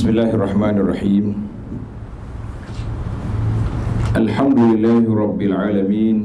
Bismillahirrahmanirrahim. Alhamdulillahi Rabbil Alamin.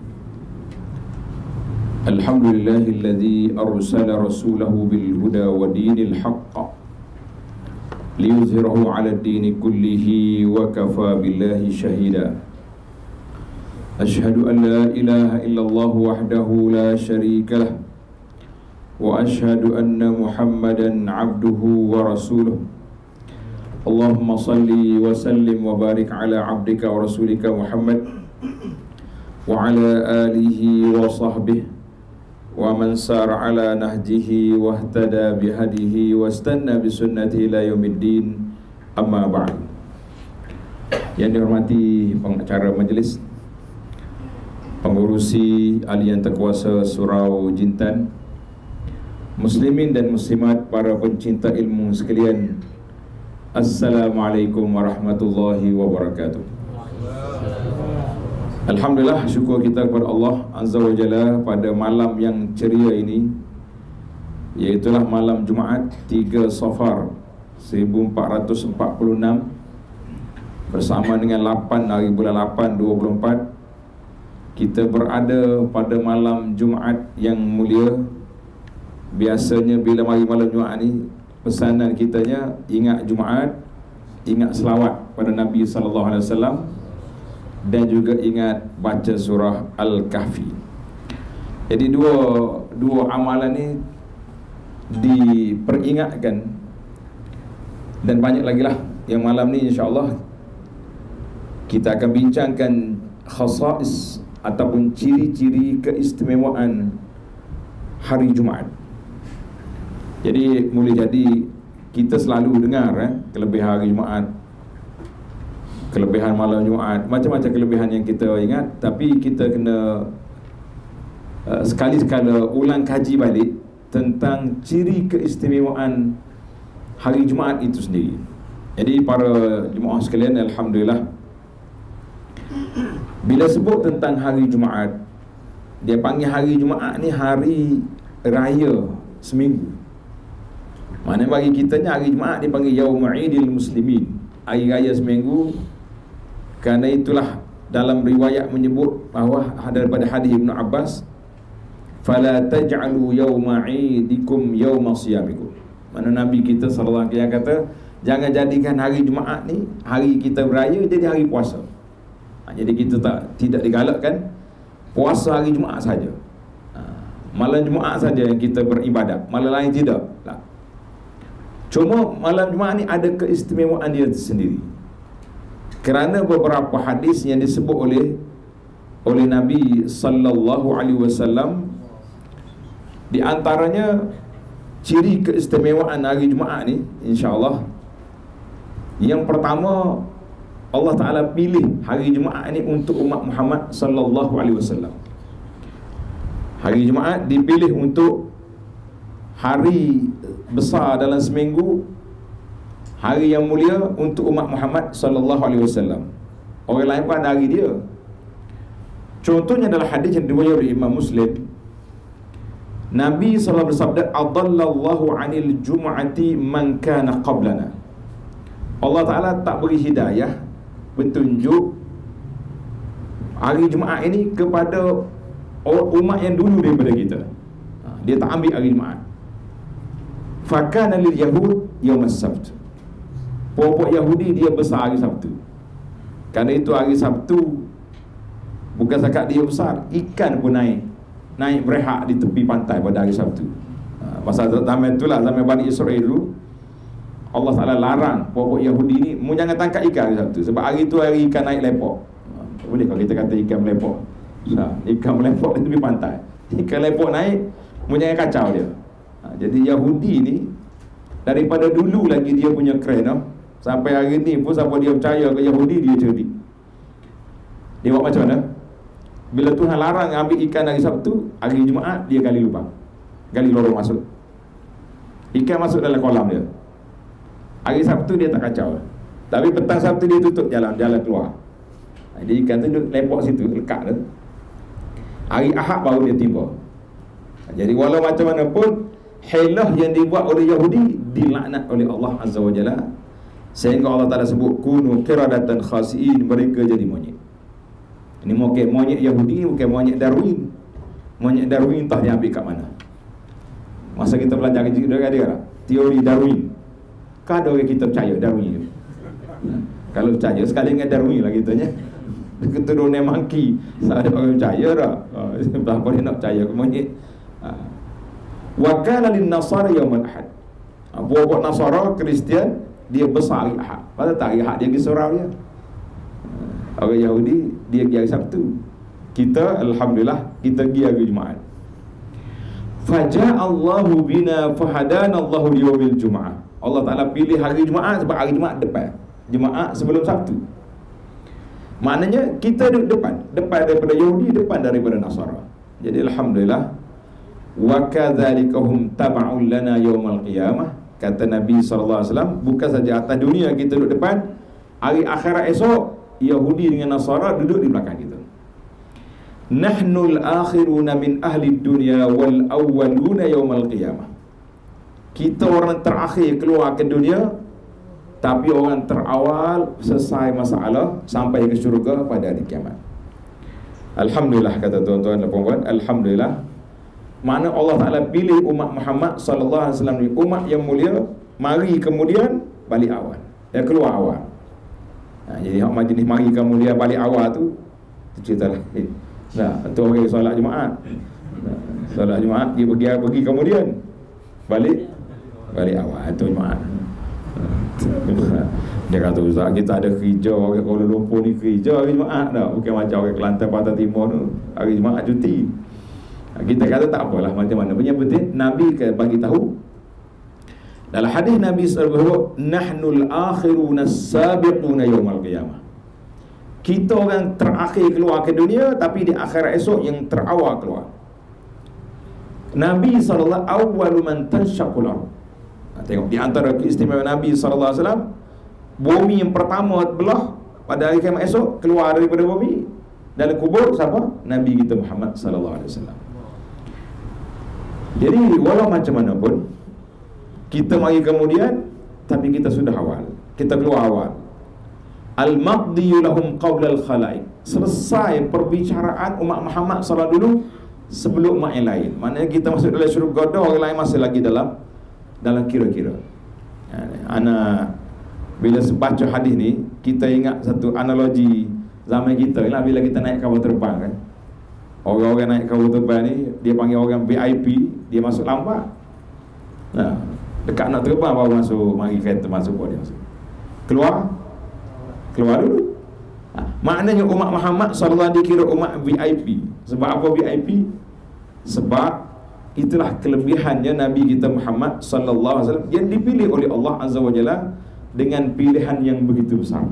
Alhamdulillahilladzi arsala rasulahu bil huda wa dinil haqq liyuzhirahu ala ad-dini kullihi wa kafa billahi shahida. Ashhadu an la ilaha illallah wahdahu la sharika lah wa ashhadu anna Muhammadan abduhu wa rasuluh. Allahumma salli wa sallim wa barik ala abdika wa rasulika Muhammad wa ala alihi wa sahbihi wa man sara ala nahjihi wa ihtada bihadihi wa istanna bisunnatihi ila yaumiddin, amma ba'd. Yang dihormati pengacara majlis, pengurusi Alian Terkuasa Surau Jintan, muslimin dan muslimat, para pencinta ilmu sekalian, Assalamualaikum warahmatullahi wabarakatuh. Alhamdulillah, syukur kita kepada Allah Azza wa Jalla pada malam yang ceria ini, iaitulah malam Jumaat 3 Safar 1446 bersama dengan 8 hari bulan 8 24. Kita berada pada malam Jumaat yang mulia. Biasanya bila mari malam Jumaat ni, pesanan kitanya ingat Jumaat, ingat selawat pada Nabi SAW, dan juga ingat baca surah Al-Kahfi. Jadi dua amalan ni diperingatkan, dan banyak lagi lah yang malam ni insya-Allah kita akan bincangkan khasais ataupun ciri-ciri keistimewaan hari Jumaat. Jadi boleh jadi kita selalu dengar kelebihan hari Jumaat, kelebihan malam Jumaat, macam-macam kelebihan yang kita ingat. Tapi kita kena sekali-sekala ulang kaji balik tentang ciri keistimewaan hari Jumaat itu sendiri. Jadi para jemaah sekalian, alhamdulillah, bila sebut tentang hari Jumaat, dia panggil hari Jumaat ni hari raya seminggu. Mana bagi kita ni hari Jumaat dipanggil Yaumul Muslimin, hari raya seminggu. Kerana itulah dalam riwayat menyebut bahawa daripada hadis Ibn Abbas, fala taj'alu yawma 'idikum yawma siyamikum. Mana Nabi kita sallallahu alaihi wasallam kata, jangan jadikan hari Jumaat ni hari kita beraya jadi hari puasa. Jadi kita tidak digalakkan puasa hari Jumaat saja. Malam Jumaat saja yang kita beribadat, malam lain tidak. Cuma malam Jumaat ni ada keistimewaan dia sendiri, kerana beberapa hadis yang disebut oleh Nabi sallallahu alaihi wasallam. Di antaranya ciri keistimewaan hari Jumaat ni, insya-Allah, yang pertama, Allah Ta'ala pilih hari Jumaat ni untuk umat Muhammad sallallahu alaihi wasallam. Hari Jumaat dipilih untuk hari besar dalam seminggu, hari yang mulia untuk umat Muhammad sallallahu alaihi wasallam. Orang lain pun ada hari dia. Contohnya adalah hadis yang diriwayatkan oleh Imam Muslim. Nabi sallallahu bersabda, "Adallallahu 'anil jum'ati man kana qablana." Allah Taala tak beri hidayah, petunjuk hari Jumaat ini kepada umat yang dulu daripada kita. Dia tak ambil hari Jumaat. Fakana lil yahud yaum as-sabt. Pokok Yahudi dia besar hari Sabtu. Kerana itu hari Sabtu bukan setakat dia besar, ikan pun naik berehat di tepi pantai pada hari Sabtu. Masa zaman itulah, zaman Bani Israel dulu, Allah Ta'ala larang pokok Yahudi ni mu jangan tangkap ikan hari Sabtu, sebab hari tu hari ikan naik lepok. Boleh kalau kita kata ikan melepok? Ikan melepok di tepi pantai. Ikan lepok naik, mu jangan kacau dia. Jadi Yahudi ni daripada dulu lagi dia punya keren, sampai hari ni pun siapa dia percaya ke Yahudi, dia cerdik. Dia buat macam mana? Bila Tuhan larang ambil ikan hari Sabtu, hari Jumaat dia gali lubang, gali lorong masuk, ikan masuk dalam kolam dia. Hari Sabtu dia tak kacau, tapi petang Sabtu dia tutup jalan keluar. Jadi ikan tu duduk lepok situ, lekat tu. Hari Ahad baru dia tiba. Jadi walau macam mana pun, helah yang dibuat oleh Yahudi dilaknat oleh Allah Azza wa Jalla. Sehingga Allah Ta'ala sebut kunu qiradatan khasi'in, mereka jadi monyet. Ini monyet Yahudi, bukan monyet Darwin. Monyet Darwin entah dia ambil kat mana. Masa kita belajar dia teori Darwin, kan ada orang kita percaya Darwin. Kalau percaya sekali dengan Darwin lah kitanya. Keturunan monkey, ada orang percaya dah. Berapa dia nak percaya ke monyet? Wa kana lin nasara yaumul ahad. Buat Nasara, Kristian, dia besar hari Ahad. Pasal tak hari Ahad dia pergi surau dia. Orang Yahudi dia pergi hari Sabtu. Kita alhamdulillah kita pergi hari Jumaat. Faja'allahu bina fahadana Allahu liyawmil Jum'ah. Allah Ta'ala pilih hari Jumaat sebab hari Jumaat depan. Jumaat sebelum Sabtu. Maknanya kita duduk depan daripada Yahudi, depan daripada Nasara. Jadi alhamdulillah, wa kadzalika hum tab'un lana yaumal qiyamah. Kata Nabi SAW, bukan saja atas dunia kita duduk depan, hari akhirat esok Yahudi dengan Nasara duduk di belakang kita. Nahnul akhiruna min ahli dunya wal awwaluna yaumal qiyamah. Kita orang terakhir keluar ke dunia, tapi orang terawal selesai masalah sampai ke syurga pada hari kiamat. Alhamdulillah, kata tuan-tuan dan puan-puan, alhamdulillah. Mana Allah Ta'ala pilih umat Muhammad sallallahu alaihi wasallam ni, umat yang mulia, mari kemudian balik awal. Dia keluar awal. Jadi hak majlis mari kemudian balik awal tu cerita lain. Nah, tu orang solat Jumaat. Solat Jumaat dia pergi kemudian balik awal tu Jumaat. Dia kata, Ustaz, kita ada kerja, orang Kuala Lumpur ni kerja hari Jumaat dah. Bukan macam orang Kelantan, Pantai Timur tu hari Jumaat cuti. Kita kata tak apalah macam mana. Yang penting Nabi bagi tahu dalam hadis Nabi SAW, nahnul akhiruna sabiquna yaumal qiyamah. Kita orang terakhir keluar ke dunia, tapi di akhirat esok yang terawal keluar. Nabi SAW awwalu man tanshaqul ardh. Tengok di antara keistimewaan Nabi SAW, bumi yang pertama belah pada hari kiamat esok, keluar daripada bumi dalam kubur siapa? Nabi kita Muhammad SAW. Jadi walau macam mana pun kita mari kemudian, tapi kita sudah awal, kita keluar awal. Al-maqdiyu lahum qawla al-khalaiq. Selesai perbicaraan umat Muhammad SAW dulu sebelum umat yang lain. Maknanya kita masuk dalam syurga dah, orang lain masih lagi dalam kira-kira. Ana bila baca hadis ni, kita ingat satu analogi zaman kita lah, bila kita naik kapal terbang kan. Orang-orang naik kapal terbang ni, dia panggil orang VIP, dia masuk lambat. Nah, dekat nak terbang baru masuk, mari kereta masuk buat dia masuk. Keluar dulu. Maknanya umat Muhammad SAW dikira umat VIP. Sebab apa VIP? Sebab itulah kelebihannya Nabi kita Muhammad SAW yang dipilih oleh Allah Azza wa Jalla dengan pilihan yang begitu besar.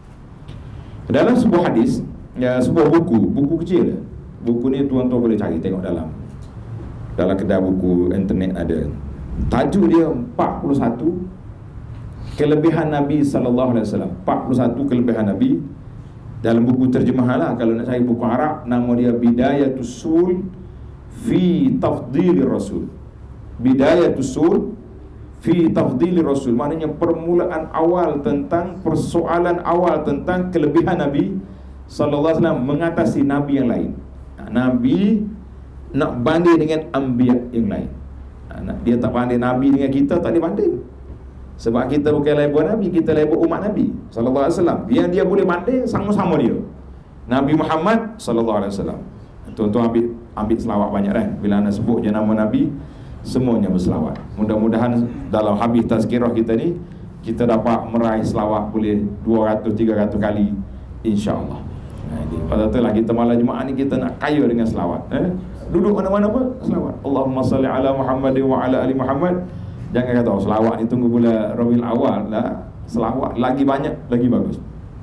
Dalam sebuah hadis, sebuah buku kecil. Buku ni tuan-tuan boleh cari, tengok dalam kedai buku internet ada. Tajuk dia 41 kelebihan Nabi sallallahu alaihi wasallam. 41 kelebihan Nabi. Dalam buku terjemahan lah, kalau nak cari buku Arab, nama dia Bidayatus Sul fi Tafdhilir Rasul. Bidayatus Sul fi Tafdhilir Rasul, maknanya permulaan awal tentang persoalan awal tentang kelebihan Nabi sallallahu alaihi wasallam mengatasi nabi yang lain. Nabi nak banding dengan anbiya yang lain. Dia tak banding Nabi dengan kita, tak boleh banding. Sebab kita bukan label Nabi, kita label umat Nabi sallallahu alaihi wasallam. Dia boleh banding sama-sama dia. Nabi Muhammad sallallahu alaihi wasallam. Tuan-tuan ambil selawat banyak kan. Bila anda sebut je nama Nabi, semuanya berselawat. Mudah-mudahan dalam habis tazkirah kita ni, kita dapat meraih selawat boleh 200-300 kali, insya-Allah. Pada tu lah kita malam Jumaat ni kita nak kaya dengan selawat. Duduk mana-mana pun selawat. Allahumma salli ala Muhammad wa ala ali Muhammad. Jangan kata selawat ni tunggu bulan Rabiul Awal lah. Selawat lagi banyak, lagi bagus.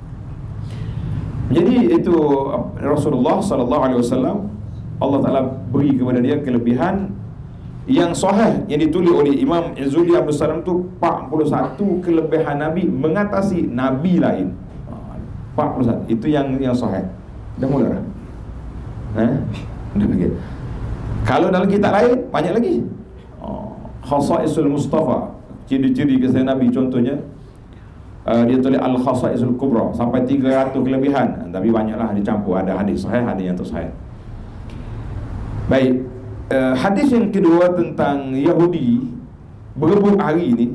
Jadi itu Rasulullah sallallahu alaihi wasallam, Allah Taala beri kepada dia kelebihan yang sahih yang ditulis oleh Imam Izzuddin Abdul Salam tu 41 kelebihan Nabi mengatasi nabi lain. 41 itu yang sahih. Dah mula dah. Dah lagi. Kalau dalam kitab lain banyak lagi. Khasaisul Mustafa, ciri-ciri kesayangan Nabi, contohnya dia tulis Al-Khasaisul Kubra sampai 300 kelebihan, tapi banyaklah dicampur, ada hadis sahih, ada yang tak sahih. Baik, hadis yang kedua tentang Yahudi berebut hari ini.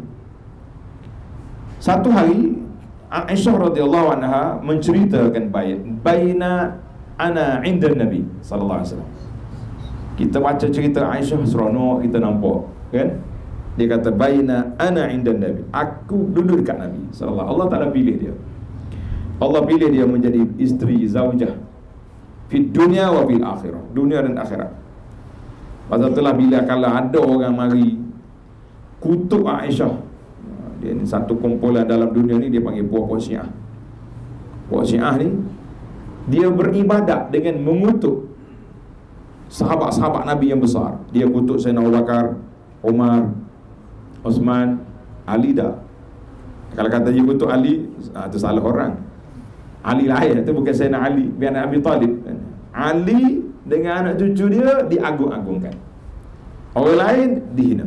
Satu hari Aisyah radhiyallahu anha menceritakan baina ana inda Nabi sallallahu alaihi wasallam. Kita baca cerita Aisyah seronok, kita nampak kan? Dia kata baina ana inda Nabi, aku duduk dekat Nabi sallallahu. Allah Taala pilih dia. Allah pilih dia menjadi isteri, zaujah fi dunia wa fil akhirah, dunia dan akhirat. Pasal itulah bila kalau ada orang mari kutuk Aisyah, dia ni satu kumpulan dalam dunia ni dia panggil puak-puak Syiah. Puak Syiah ni dia beribadat dengan mengutuk sahabat-sahabat Nabi yang besar. Dia kutuk Sayyidina Abu Bakar, Umar, Osman, Ali dah. Kalau kata dia kutuk Ali, itu salah orang. Ali lain, itu bukan Sayyidina Ali bin Abi Talib. Ali dengan anak cucu dia diagung-agungkan, orang lain dihina.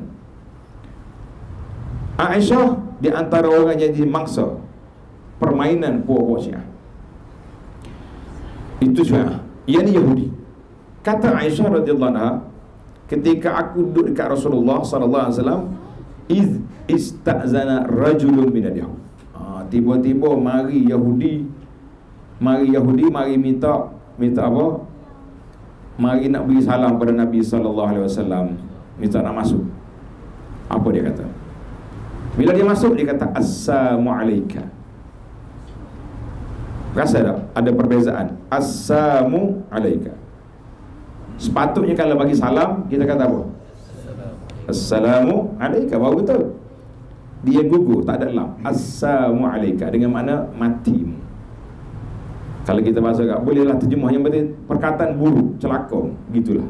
Aisyah di antara orang yang dimangsa permainan puak-puak Syiah. Itu Syiah, ia ni Yahudi. Kata Aisyah radhiyallahu anha, ketika aku duduk dekat Rasulullah sallallahu alaihi wasallam, istazana rajulun minal yahud. Tiba-tiba mari Yahudi minta apa? Mari nak beri salam pada Nabi sallallahu alaihi wasallam, minta nak masuk. Apa dia kata? Bila dia masuk, dia kata assalamu alayka. Rasa tak ada perbezaan? Assalamu alayka. Sepatutnya kalau bagi salam kita kata apa? Assalamu alayka, baru betul. Dia gugur, tak ada lam. Assalamu alayka dengan makna mati. Kalau kita bahasa kat, bolehlah terjemah yang berarti perkataan buruk, celaka, gitulah.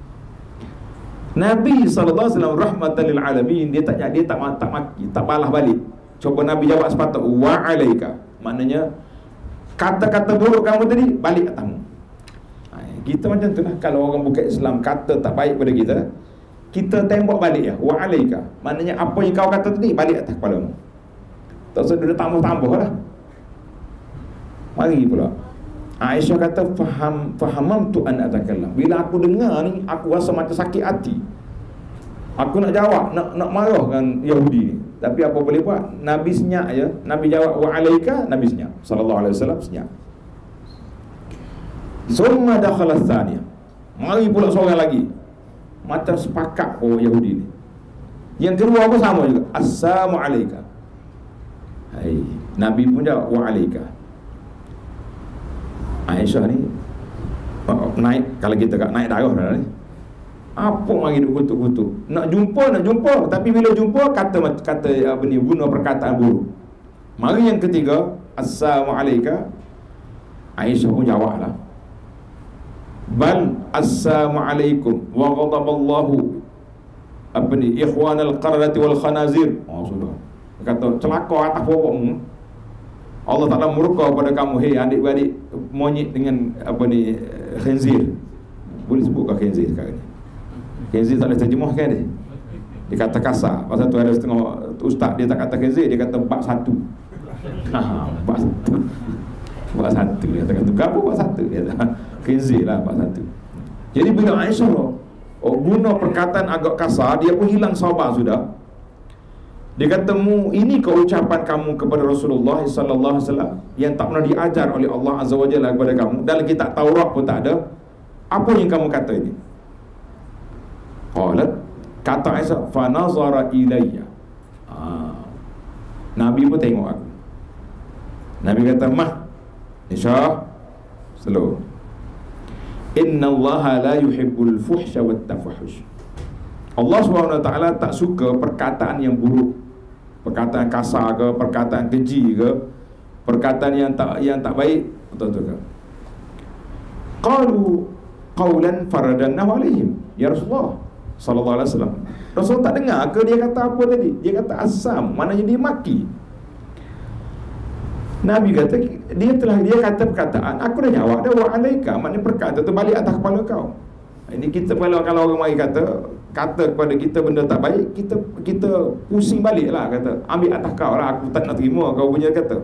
Nabi SAW rahmatan lil alamin, dia tak maki, tak balas balik. Coba Nabi jawab sepatut wa alayka, maknanya kata-kata buruk kamu tadi balik atasmu. Kita macam tu lah. Kalau orang bukan Islam kata tak baik pada kita, kita tembak balik ya, wa alayka, maknanya apa yang kau kata tadi balik atas kepalamu. Tak usah dia tambah-tambah lah. Mari pula Aisyah kata fahamam tu an atakallam. Bila aku dengar ni, aku rasa macam sakit hati. Aku nak jawab, nak marahkan Yahudi ni, tapi apa boleh buat? Nabi senyap je. Nabi jawab wa alayka, Nabi senyap sallallahu alaihi wasallam, senyap. Summa dakhala tsaniyah. Mari pula seorang lagi. Macam sepakat Yahudi ni. Yang kedua apa sama juga, assalamu alayka. Hai, Nabi pun jawab wa alayka. Aisyah ni naik, kalau kita kat naik darah dah ni. Apa mari duk kutuk-kutuk? Nak jumpa, tapi bila jumpa kata apa ni, guna perkataan buruk. Mari yang ketiga, assalamu alayka. Aisyah pun jawablah, bal assalamu alaikum wa ghadaballahu apa ni, ikhwanal qaradati wal khanazir. Sudah. Dia kata celaka atas pokokmu. Allah Ta'ala murka pada kamu, hei adik-beradik monyet dengan apa ni, khinzir. Boleh sebut ke khinzir sekarang ni? Khinzir tak boleh terjemah kan dia? Dia kata kasar. Pasal tu ada setengah ustaz dia tak kata khinzir, dia kata bab satu. Bab satu. Bab satu. Dia kata apa bab satu? Dia kata khinzir lah bab satu. Jadi bila Aisyah guna perkataan agak kasar, dia pun hilang sabar sudah. Dia kata, ini keucapan kamu kepada Rasulullah sallallahu alaihi wasallam yang tak pernah diajar oleh Allah Azza wa Jalla kepada kamu. Dalam kitab Taurat pun tak ada. Apa yang kamu kata ini? Qalat, kata Aisyah, fa nazara ilayya. Nabi pun tengok aku. Nabi kata, Aisyah, slow. Inna Allah la yuhibbul fuhsha wat tafahush. Allah SWT tak suka perkataan yang buruk, perkataan kasar ke, perkataan keji ke, perkataan yang tak baik. Betul ke? Qalu qawlan faradannahu alaihim. Ya Rasulullah sallallahu alaihi wasallam, Rasul tak dengar ke dia kata apa tadi? Dia kata asam, maknanya dia maki. Nabi kata dia kata perkataan, aku dah jawab dah wa alaika, maknanya perkataan tu balik atas kepala kau. Ini kita kalau orang mari kata kata kepada kita benda tak baik, kita pusing balik lah, kata ambil atas kau lah, aku tak nak terima kau punya kata.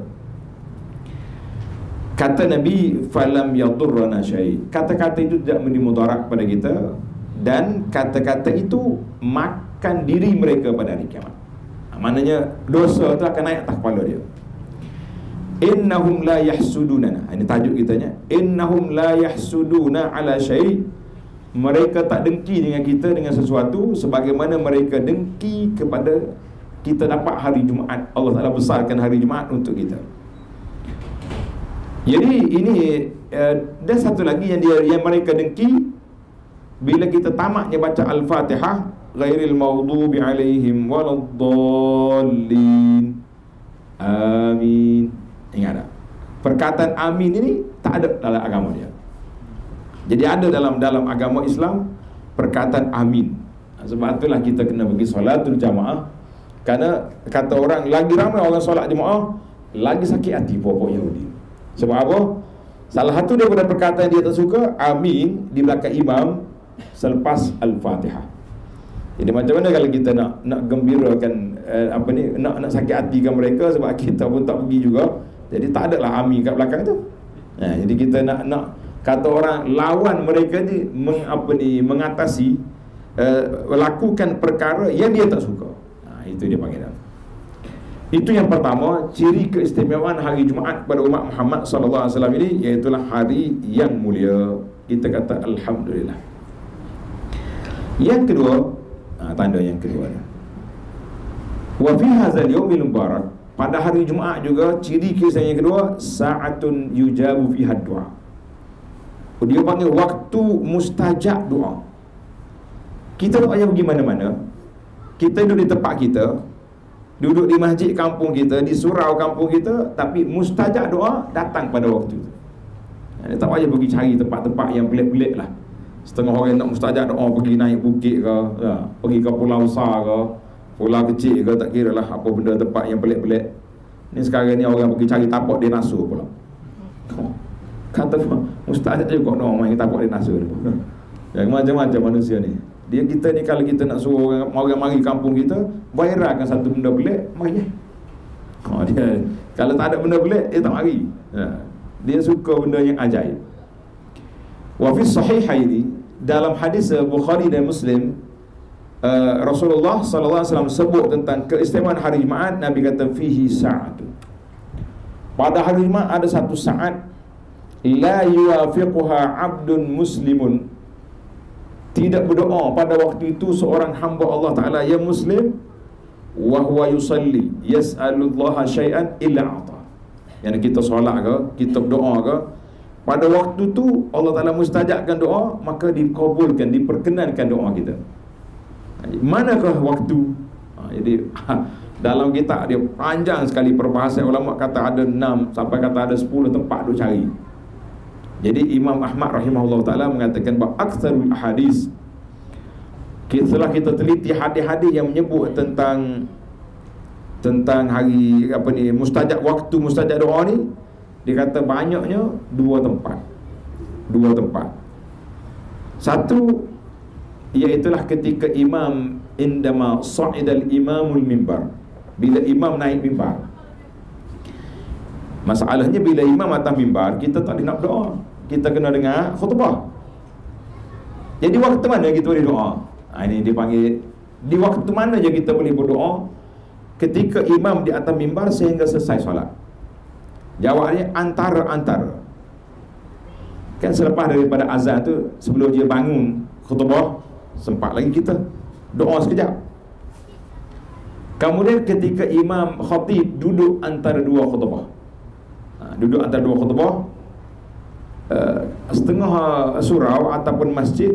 Kata Nabi, falam yadurrana syai', kata-kata itu tidak memberi mudarat kepada kita, dan kata-kata itu makan diri mereka pada hari kiamat. Maknanya dosa itu akan naik atas kepala dia. Innahum la yahsuduna, ini tajuk kitanya, innahum la yahsuduna ala syai', mereka tak dengki dengan kita dengan sesuatu sebagaimana mereka dengki kepada kita dapat hari Jumaat. Allah Ta'ala besarkan hari Jumaat untuk kita. Jadi ini dan satu lagi yang mereka dengki, bila kita tamatnya baca Al-Fatihah, ghairil maghdubi alaihim waladdallin, amin. Ingat tak? Perkataan amin ini tak ada dalam agama dia. Jadi ada dalam agama Islam perkataan amin. Sebab itulah kita kena pergi solatul jamaah. Kerana kata orang, lagi ramai orang solat jemaah, lagi sakit hati pokok Yahudi. Sebab apa? Salah satu daripada perkataan dia tak suka, amin di belakang imam selepas Al-Fatihah. Jadi macam mana kalau kita nak gembirakan nak sakit hatikan mereka, sebab kita pun tak pergi juga. Jadi tak ada lah amin kat belakang tu. Jadi kita nak kata orang lawan mereka ni mengatasi lakukan perkara yang dia tak suka. Itu dia panggil. Itu yang pertama, ciri keistimewaan hari Jumaat pada umat Muhammad sallallahu alaihi wasallam ini, iaitulah hari yang mulia. Kita kata alhamdulillah. Yang kedua, tanda yang kedua, wa fi hadzal yaumil mubarak, pada hari Jumaat juga ciri kisah yang kedua, sa'atun yujabu fiha du'a. Dia panggil waktu mustajab doa. Kita tak payah pergi mana-mana, kita duduk di tempat kita, duduk di masjid kampung kita, di surau kampung kita, tapi mustajab doa datang pada waktu itu. Tak payah pergi cari tempat-tempat yang pelik-pelik lah. Setengah orang nak mustajab doa pergi naik bukit ke, pergi ke pulau besar ke, pulau kecil ke, tak kira lah apa benda tempat yang pelik-pelik. Ni sekarang ni orang pergi cari tapak dinosaur pula. Kata mustajab juga doa main tapak dinosaur ni. Yang macam-macam manusia ni. Kita ni kalau kita nak suruh orang mari kampung kita, bairalkan satu benda pelik, mari. Dia kalau tak ada benda pelik, dia tak mari. Dia suka benda yang ajaib. Wa fi sahihaini, dalam hadis Bukhari dan Muslim, Rasulullah sallallahu alaihi wasallam sebut tentang keistimewaan hari Jumaat. Nabi kata fihi sa'atun, pada hari Jumaat ada satu saat, la yuwafiquha 'abdun muslimun, tidak berdoa pada waktu itu seorang hamba Allah Ta'ala yang muslim, wa huwa yusalli yas'alullaha syai'an illa a'ta. Yang kita solat ke, kita berdoa ke, pada waktu tu Allah Ta'ala mustajabkan doa, maka dikabulkan, diperkenankan doa kita. Manakah waktu? Jadi dalam kitab dia panjang sekali perbahasan ulama, kata ada 6 sampai kata ada 10 tempat duk cari. Jadi Imam Ahmad rahimahullah ta'ala mengatakan bahawa aktsarul hadis, setelah kita teliti hadis-hadis yang menyebut tentang hari mustajab, waktu mustajab doa ni, dia kata banyaknya dua tempat. Satu, iaitulah ketika imam indama sa'idal imamul mimbar, bila imam naik mimbar. Masalahnya bila imam atas mimbar, kita tak nak berdoa, kita kena dengar khutbah. Jadi waktu mana kita boleh doa? Ini dia panggil, di waktu mana je kita boleh berdoa? Ketika imam di atas mimbar sehingga selesai solat. Jawabnya antara-antara. Kan selepas daripada azan tu, sebelum dia bangun khutbah, sempat lagi kita doa sekejap. Kemudian ketika imam khatib duduk antara dua khutbah, setengah surau ataupun masjid,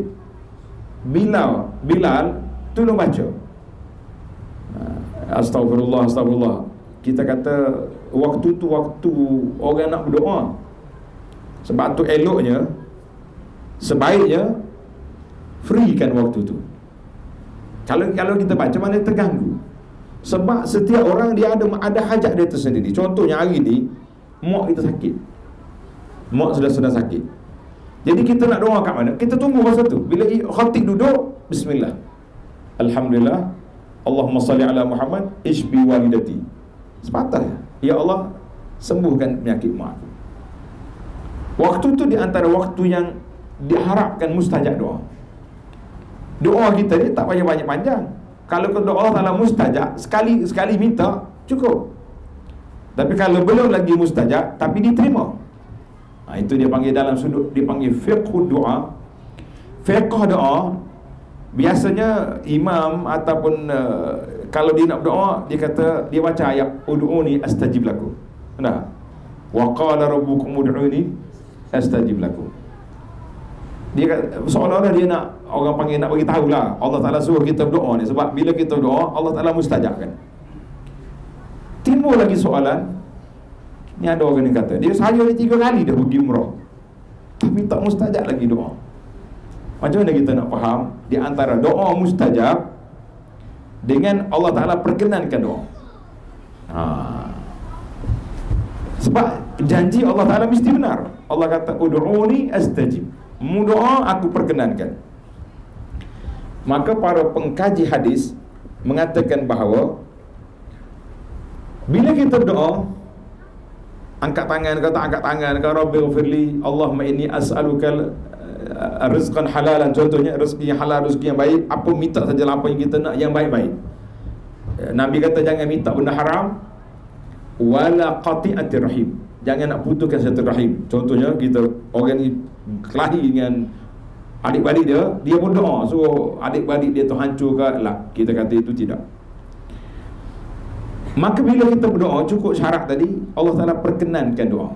Bilal tolong baca astagfirullah. Kita kata waktu tu waktu orang nak berdoa. Sebab tu eloknya, sebaiknya freekan waktu tu. Kalau kita baca mana terganggu. Sebab setiap orang dia ada hajat dia tersendiri. Contohnya hari ni mak kita sakit, mak sudah sakit. Jadi kita nak doa kat mana? Kita tunggu masa tu. Bila khatib duduk, bismillah. Alhamdulillah, Allahumma salli ala Muhammad, ishbi walidati. Sepatutnya, ya Allah, sembuhkan penyakit mak. Waktu tu di antara waktu yang diharapkan mustajab doa. Doa kita ni tak payah banyak panjang. Kalau doa Allah Ta'ala mustajab, sekali minta, cukup. Tapi kalau belum lagi mustajab, tapi diterima, itu dia panggil dalam sudut, dia panggil fiqh doa. Fiqh doa, biasanya imam ataupun kalau dia nak berdoa, dia kata, dia baca ayat ud'uni astajib lakum. Nah, wa qala rabbukum ud'uni astajib lakum. Dia kata, seolah-olah dia nak, orang panggil nak bagi tahulah Allah Ta'ala suruh kita berdoa ni. Sebab bila kita berdoa, Allah Ta'ala mustajabkan. Timbul lagi soalan, ni ada orang yang kata, dia saya ni 3 kali dah pergi umrah, tapi tak mustajab lagi doa. Macam mana kita nak faham di antara doa mustajab dengan Allah Ta'ala perkenankan doa? Sebab janji Allah Ta'ala mesti benar. Allah kata, ud'uni astajib, mu doa aku perkenankan. Maka para pengkaji hadis mengatakan bahawa bila kita berdoa, angkat tangan ke tak angkat tangan ke, Rabbighfirli, Allahumma inni as'aluka rizqan halalan, contohnya rezeki yang halal, rezeki yang baik, apa minta sajalah apa yang kita nak yang baik-baik. Nabi kata jangan minta benda haram, wala qati'atir rahim, jangan nak putuskan silaturahim. Contohnya kita orang ni kelahi dengan adik-beradik dia berdoa suruh adik-beradik dia tu hancur ke, lah kita kata itu tidak. Maka bila kita berdoa, cukup syarat tadi, Allah Ta'ala perkenankan doa.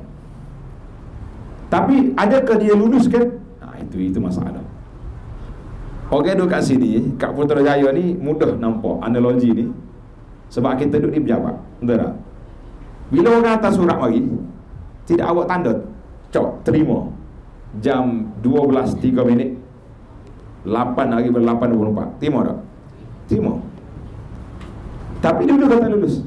Tapi adakah dia luluskan? Itu masalah. Orang duduk kat sini, kat Putrajaya ni mudah nampak analogi ni, sebab kita duduk di pejabat, betul tak? Bila orang hantar surat mari, tidak awak tanda, cok, terima jam 12.03, 8 hari ber 8.24, terima tak? Terima. Tapi dia dulu kata lulus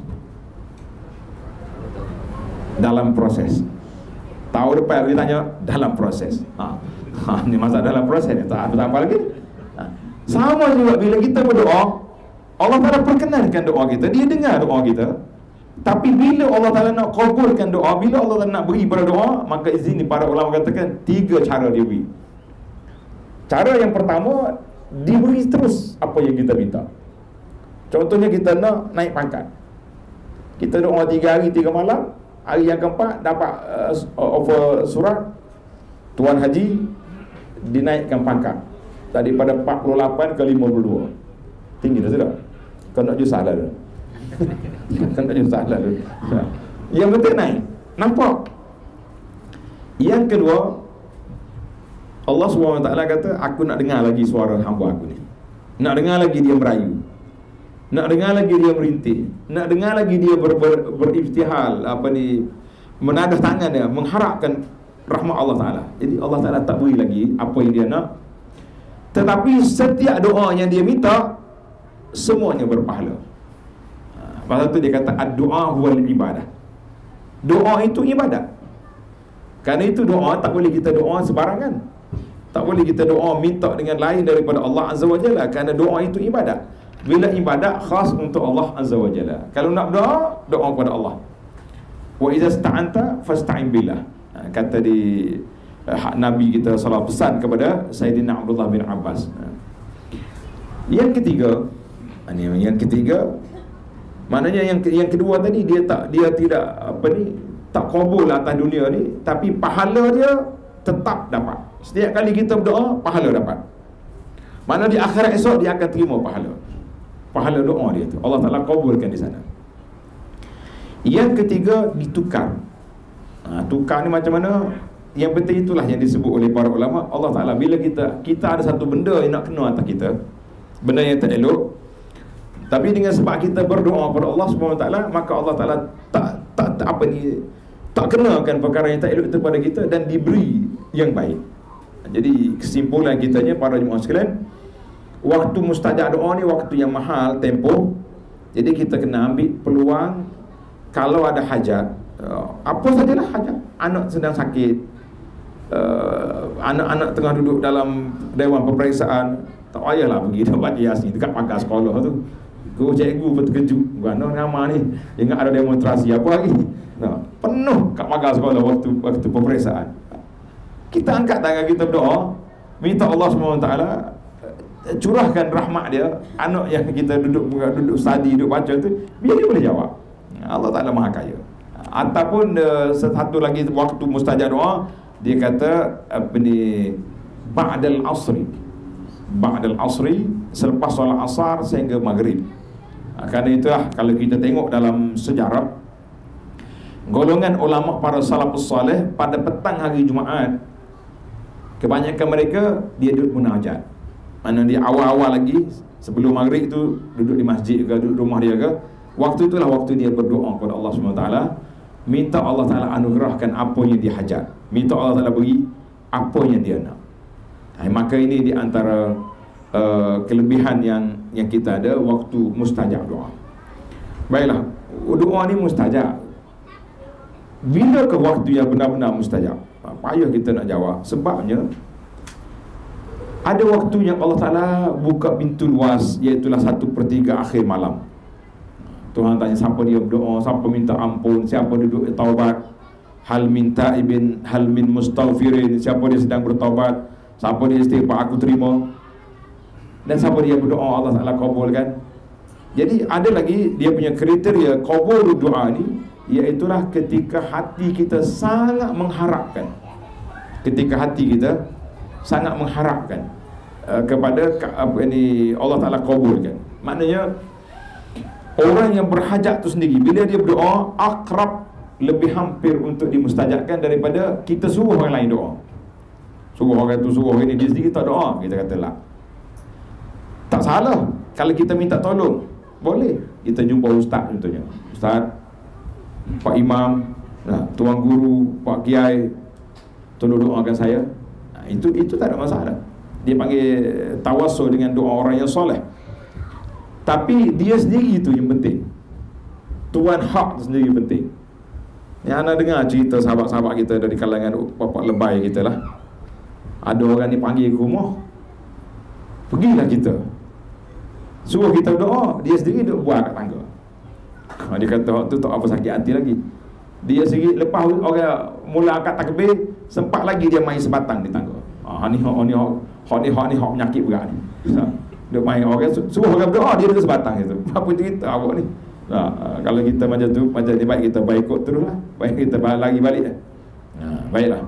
dalam proses. Tahun depan dia tanya dalam proses. Ni masa dalam proses ni tak apa lagi. Sama juga bila kita berdoa, Allah Ta'ala perkenankan doa kita, dia dengar doa kita. Tapi bila Allah Ta'ala nak kabulkan doa, bila Allah Ta'ala nak beri pada doa, maka izin para ulama katakan 3 cara dia beri. Cara yang pertama, diberi terus apa yang kita minta. Contohnya kita nak naik pangkat, kita doa 3 hari 3 malam, hari yang keempat dapat offer surat Tuan Haji dinaikkan pangkat daripada 48 ke 52. Tinggi dah tidak? Kau nak jual salah dah. Kau nak jual salah dah. Yang penting naik. Nampak? Yang kedua, Allah SWT kata, aku nak dengar lagi suara hamba aku ni. Nak dengar lagi dia merayu, nak dengar lagi dia merintih, nak dengar lagi dia beriftihal, menadah tangan dia, mengharapkan rahmat Allah Ta'ala. Jadi Allah Ta'ala tak beri lagi apa yang dia nak, tetapi setiap doa yang dia minta semuanya berpahala. Pasal tu dia kata ad-du'a huwal ibadah. Doa itu ibadat. Kerana itu doa tak boleh kita doa sebarangan. Tak boleh kita doa minta dengan lain daripada Allah Azza wa Jalla, kerana doa itu ibadat. Bila ibadat khas untuk Allah Azza wa Jalla. Kalau nak doa, doa kepada Allah. Wa idza sta'anta fasta'in billah. Kata di Nabi kita salah pesan kepada Sayyidina Abdullah bin Abbas. Yang ketiga, maknanya yang kedua tadi dia tidak tak kabul atas dunia ni, tapi pahala dia tetap dapat. Setiap kali kita berdoa, pahala dapat. Mana di akhirat esok dia akan terima pahala doa dia tu. Allah Ta'ala kabulkan di sana. Yang ketiga, ditukar. Tukar ni macam mana? Yang penting itulah yang disebut oleh para ulama. Allah Ta'ala bila kita ada satu benda yang nak kena atas kita, benda yang tak elok, tapi dengan sebab kita berdoa kepada Allah SWT, maka Allah Ta'ala tak kenakan perkara yang tak elok itu pada kita dan diberi yang baik. Jadi kesimpulan kitanya para jemaah sekalian, waktu mustajab doa ni waktu yang mahal tempoh. Jadi kita kena ambil peluang. Kalau ada hajat, apa sajalah hajat, anak sedang sakit, anak-anak tengah duduk dalam dewan peperiksaan, Tak payahlah pergi dah baca Yasin dekat pagar sekolah tu. Guru cikgu pun terkejut. Mana nama ni? Ingat ada demonstrasi apa lagi? Nah, penuh kat pagar sekolah waktu peperiksaan. Kita angkat tangan kita berdoa, minta Allah SWT curahkan rahmat dia. Anak yang kita duduk study, duduk baca tu, biar dia boleh jawab. Allah Ta'ala Maha Kaya. Ataupun satu lagi waktu mustajab doa, dia kata apa ni, ba'dal asri, selepas solat asar sehingga maghrib. Kerana itulah kalau kita tengok dalam sejarah, golongan ulama para salafus salih pada petang hari Jumaat, kebanyakan mereka dia duduk munajat. Mana dia awal-awal lagi sebelum maghrib tu duduk di masjid ke, duduk rumah dia ke, waktu itulah waktu dia berdoa kepada Allah SWT, minta Allah Ta'ala anugerahkan apa yang dia hajat, minta Allah Ta'ala beri apa yang dia nak. Maka ini di antara kelebihan yang kita ada waktu mustajab doa. Baiklah, doa ni mustajab. Bila ke waktu yang benar-benar mustajab? Payah kita nak jawab. Sebabnya ada waktu yang Allah Ta'ala buka pintu luas, iaitulah 1/3 akhir malam. Tuhan tanya siapa dia berdoa, siapa minta ampun, siapa duduk taubat, hal min taibin, hal min mustaghfirin, siapa dia sedang bertaubat, siapa dia istighfar aku terima, dan siapa dia berdoa Allah Ta'ala kabulkan. Jadi ada lagi dia punya kriteria kabul doa ni, iaitulah ketika hati kita sangat mengharapkan, ketika hati kita sangat mengharapkan kepada apa ini Allah Ta'ala kabulkan. Maknanya orang yang berhajat tu sendiri, bila dia berdoa, akrab, lebih hampir untuk dimustajabkan daripada kita suruh orang lain doa. Suruh orang tu, suruh orang ni, dia sendiri tak doa, kita kata lah. Tak salah kalau kita minta tolong, boleh. Kita jumpa ustaz contohnya, ustaz, pak imam, tuan guru, pak kiai, tolong doakan saya. Itu tak ada masalah. Dia panggil tawassul dengan doa orang yang soleh. Tapi dia sendiri itu yang penting. Tuan hak tu sendiri penting. Yang anda dengar cerita sahabat-sahabat kita dari kalangan bapak lebay kita lah. Ada orang ni panggil ke rumah, pergilah kita, suruh kita berdoa, dia sendiri duduk buat kat tangga. Dia kata waktu tu tak apa sakit hati lagi. Dia sendiri lepas orang mula angkat takbir, sempat lagi dia main sebatang di tangga. Ni hak penyakit berat ni. Dia main orang, suruh orang berdoa, dia duduk sebatang itu. Apa cerita awak ni? Kalau kita macam tu, macam ni, baik kita baikut terus lah, baik kita lari balik lah. Baiklah.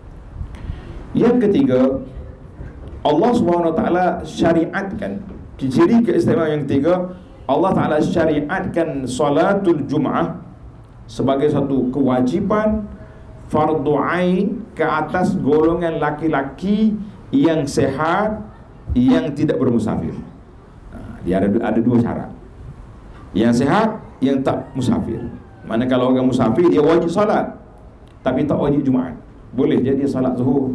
Yang ketiga, Allah SWT syariatkan, ciri keistimewaan yang ketiga, Allah Ta'ala syariatkan salatul Jum'ah sebagai satu kewajipan fardu ain ke atas golongan laki-laki yang sehat, yang tidak bermusafir. Dia ada dua syarat. Yang sehat, yang tak musafir. Mana kalau orang musafir, dia wajib salat, tapi tak wajib Jumaat. Boleh je dia salat zuhur,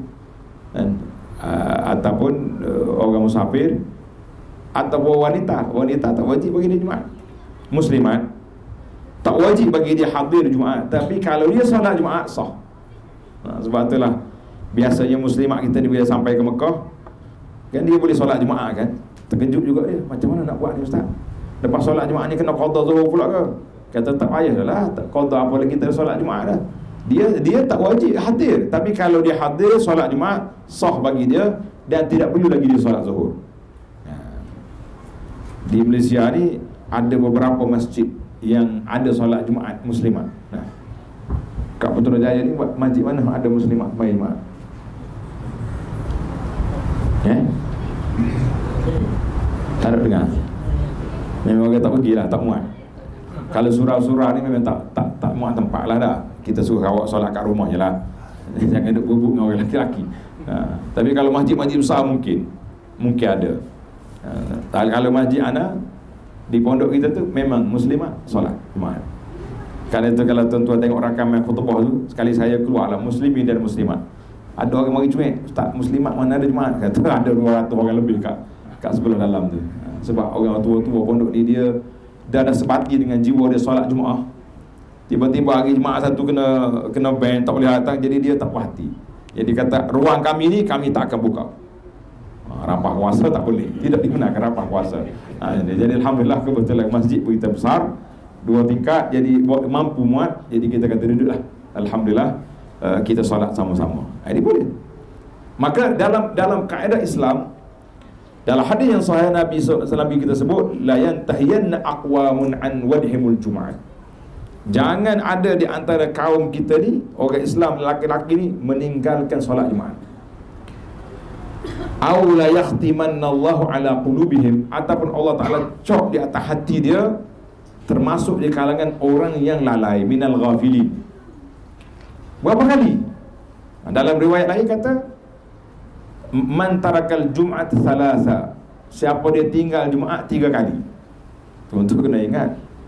ataupun orang musafir, ataupun wanita tak wajib bagi dia Jumaat. Muslimat tak wajib bagi dia hadir Jumaat, tapi kalau dia salat Jumaat sah. Sebab itulah biasanya muslimat kita ni bila sampai ke Mekah, kan dia boleh solat Jumaat kan. Terkejut juga dia, macam mana nak buat ni ustaz? Lepas solat Jumaat ni kena qada zuhur pula ke? Kata tak payah dah lah, tak qada apa lagi, kita solat Jumaat dah. Dia tak wajib hadir, tapi kalau dia hadir solat Jumaat sah bagi dia, dan tidak perlu lagi dia solat zuhur. Di Malaysia ni ada beberapa masjid yang ada solat Jumaat muslimat. Kat Putrajaya ni masjid mana ada muslimat main Jumaat? Tak ada dengar. Memang orang tak pergilah, tak muat. Kalau surau-surau ni memang tak muat tempat lah dah. Kita suruh awak solat kat rumah je lah. Jangan duduk berbuk dengan orang lelaki-lelaki. Tapi kalau masjid-masjid besar mungkin ada. Kalau masjid ana di pondok kita tu memang muslimat solat Jumaat. Kerana itu kalau tuan-tuan tengok rakaman khutbah tu, sekali saya keluarlah muslimin dan muslimat. Ada orang mari cuek, ustaz muslimat mana ada Jumaat? Kata ada 200 orang lebih kat sebelah dalam tu. Sebab orang tua-tua pondok ni dia dah sebati dengan jiwa dia solat Jumaat. Tiba-tiba hari Jumaat satu kena ban, tak boleh datang, jadi dia tak puas hati. Jadi kata ruang kami ni kami tak akan buka. Rapah puasa tak boleh, tidak digunakan rapah puasa. Jadi alhamdulillah kebetulan masjid pun kita besar, 2 tingkat, jadi mampu muat. Jadi kita kata duduklah, alhamdulillah, kita solat sama-sama. Ini boleh. Maka dalam kaedah Islam, dalam hadis yang sahih Nabi SAW kita sebut, la yantahiyanna aqwamun an wadhimul jum'at. Jangan ada di antara kaum kita ni, orang Islam lelaki-lelaki ni, meninggalkan solat Jumaat. Aw la yakhtimanna Allahu ala qulubihim, ataupun Allah Taala cop di atas hati dia, termasuk di kalangan orang yang lalai, minal ghafilin. Berapa kali? Dalam riwayat lain kata, man tarakal jum'at thalatha, siapa dia tinggal Jumaat 3 kali. Tuan-tuan kena ingat,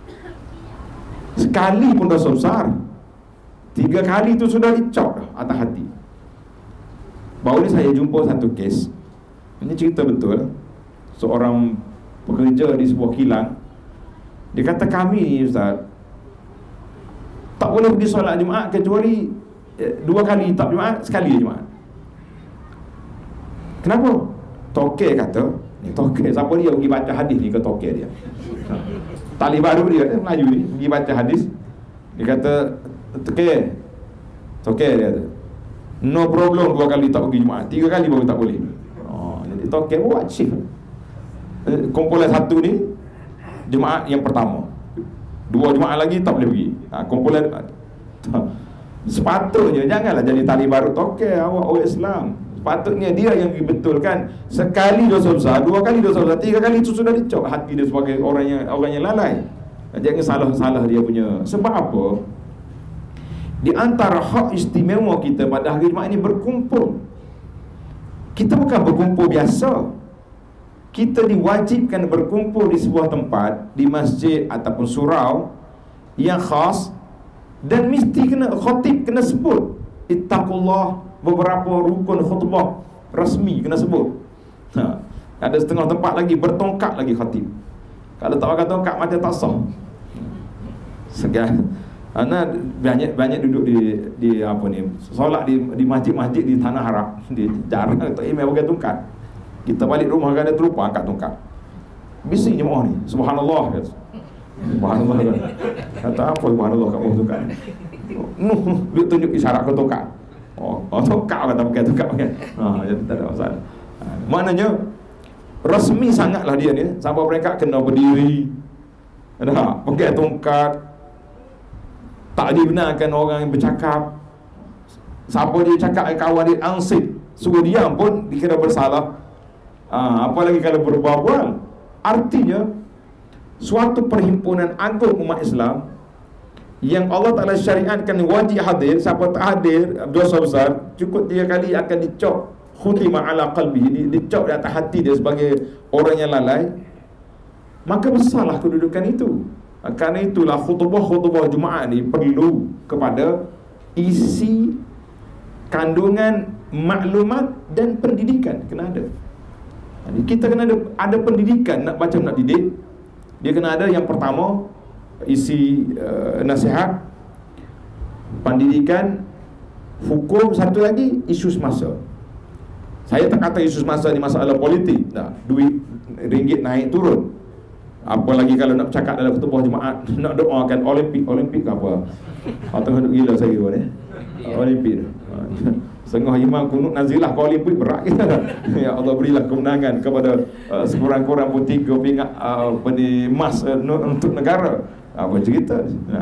sekali pun dosa besar, 3 kali tu sudah dicop atas hati. Baru ni saya jumpa satu kes, ini cerita betul. Seorang pekerja di sebuah kilang, dia kata, kami ni ustaz, tak boleh pergi solat Jumaat kecuali 2 kali tak Jumaat, sekali Jumaat. Kenapa? Toke kata, ni toke, siapa dia pergi baca hadis ni ke toke dia? Tali baru dia, Melayu ni, pergi baca hadis. Dia kata, toke dia kata, no problem 2 kali tak pergi Jumaat, 3 kali baru tak boleh. Jadi toke buat shift. Kumpulan satu ni Jumaat yang pertama, 2 Jumaat lagi tak boleh pergi. Kumpulan sepatutnya janganlah jadi tali baru toke awak orang Islam. Sepatutnya dia yang dibetulkan. Sekali dosa besar, 2 kali dosa besar, 3 kali itu sudah dicop hati dia sebagai orang yang lalai. Jangan salah dia punya. Sebab apa? Di antara hak istimewa kita pada hari Jumaat ini berkumpul. Kita bukan berkumpul biasa. Kita diwajibkan berkumpul di sebuah tempat, di masjid ataupun surau yang khas, dan mesti kena khatib kena sebut ittaqullah, beberapa rukun khutbah rasmi kena sebut. Ada setengah tempat lagi bertongkat lagi khatib. Kalau tak pakai tongkat macam tak sah. Segan. Ana banyak duduk di apa ni, solat di masjid-masjid di tanah Arab, di jarang tak pakai tongkat. Kita balik rumah kan ada terlupa angkat tongkat. Bising jemaah ni, subhanallah kata. Subhanallah kata apa subhanallah kat bawah tongkat. Dia tunjuk isyarat ke tongkat. Tongkat kata pakai tongkat pakai. Jadi tak ada masalah. Maknanya rasmi sangatlah dia ni, sampai mereka kena berdiri. Ada pakai tongkat. Tak dibenarkan orang yang bercakap. Siapa dia cakap kawan dia ansip, suruh diam pun dikira bersalah. Apalagi kalau berbual. Artinya suatu perhimpunan agung umat Islam yang Allah Ta'ala syariatkan wajib hadir. Siapa tak hadir, dosa besar, cukup 3 kali akan dicop khutimah ala qalbi, dicop di atas hati dia sebagai orang yang lalai. Maka besarlah kedudukan itu. Karena itulah khutbah-khutbah Jumaat ni perlu kepada isi kandungan maklumat dan pendidikan. Kena ada. Kita kena ada pendidikan, nak baca nak didik. Dia kena ada yang pertama isi nasihat, pendidikan, hukum, satu lagi isu semasa. Saya tak kata isu semasa ni masalah politik. Duit ringgit naik turun. Apalagi kalau nak bercakap dalam khutbah Jumaat, nak doakan Olimpik ke apa. Tengah duk gila saya ni. Olimpik. Setengah imam kunut nazilah ke Olimpik berat kita. Ya Allah, berilah kemenangan kepada sekurang-kurang pun 3 pingat emas untuk negara. Apa cerita?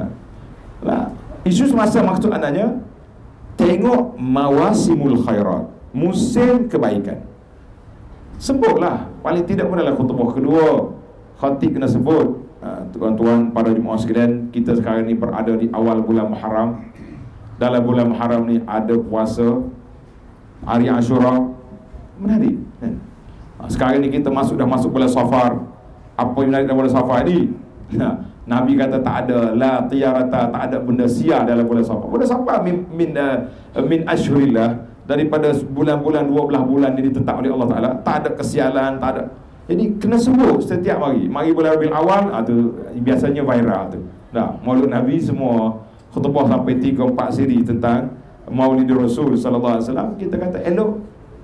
Isu semasa maksud anaknya, tengok mawasimul khairat, musim kebaikan. Sebutlah, paling tidak pun dalam khutbah kedua, khatib kena sebut. Tuan-tuan para jemaah sekalian, kita sekarang ni berada di awal bulan Muharram. Dalam bulan Muharram ni ada puasa, hari Ashura, menarik kan? Sekarang ni kita dah masuk bulan Safar. Apa yang menarik dalam bulan Safar ni? Nabi kata tak ada la tiyarata, tak ada benda sia dalam bulan Safar. Bulan Safar min ashhurillah, daripada bulan-bulan 12 bulan ini ditetap oleh Allah Ta'ala. Tak ada kesialan, tak ada. Jadi kena sebut setiap hari. Mari bulan Rabiul Awal, tu biasanya viral tu. Maulid Nabi semua khutbah sampai 3-4 siri tentang Maulid Rasul sallallahu alaihi wasallam. Kita kata elok.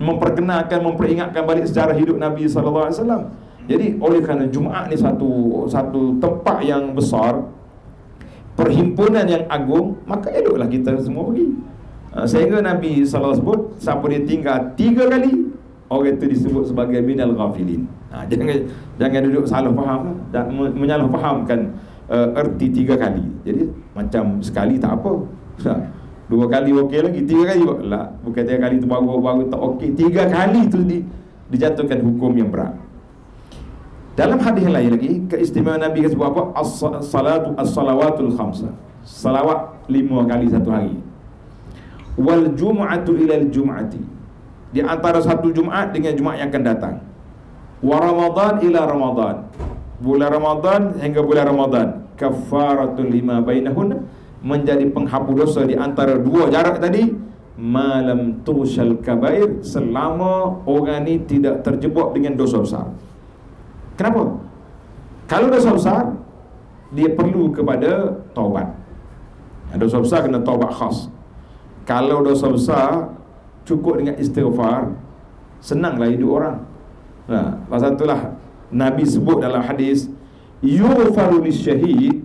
memperkenalkan, memperingatkan balik sejarah hidup Nabi SAW. Jadi oleh kerana Jumaat ni satu tempat yang besar, perhimpunan yang agung, maka eloklah kita semua pergi. Sehingga Nabi SAW sebut, siapa dia tinggal 3 kali, orang itu disebut sebagai minal ghafilin. Jangan duduk salah faham dan menyalah fahamkan erti 3 kali. Jadi macam sekali tak apa, 2 kali okey lagi, 3 kali lah, bukan 3 kali tu baru tak okey, 3 kali tu dijatuhkan hukum yang berat. Dalam hadis yang lain lagi, keistimewaan Nabi sebut apa? As-salawatul khamsa, salawat 5 kali satu hari. Wal jum'atu ilal jum'ati, di antara satu Jumaat dengan Jumaat yang akan datang. Wa Ramadan ila Ramadan, bulan Ramadan hingga bulan Ramadan. Kafaratul lima bainahun, menjadi penghapus dosa di antara 2 jarak tadi. Malam tushal kabair, selama orang ni tidak terjebak dengan dosa besar. Kenapa? Kalau dosa besar, dia perlu kepada taubat. Dosa besar kena taubat khas. Kalau dosa besar cukup dengan istighfar, senanglah hidup orang. Pasal itulah Nabi sebut dalam hadis, yughfaru lisyahid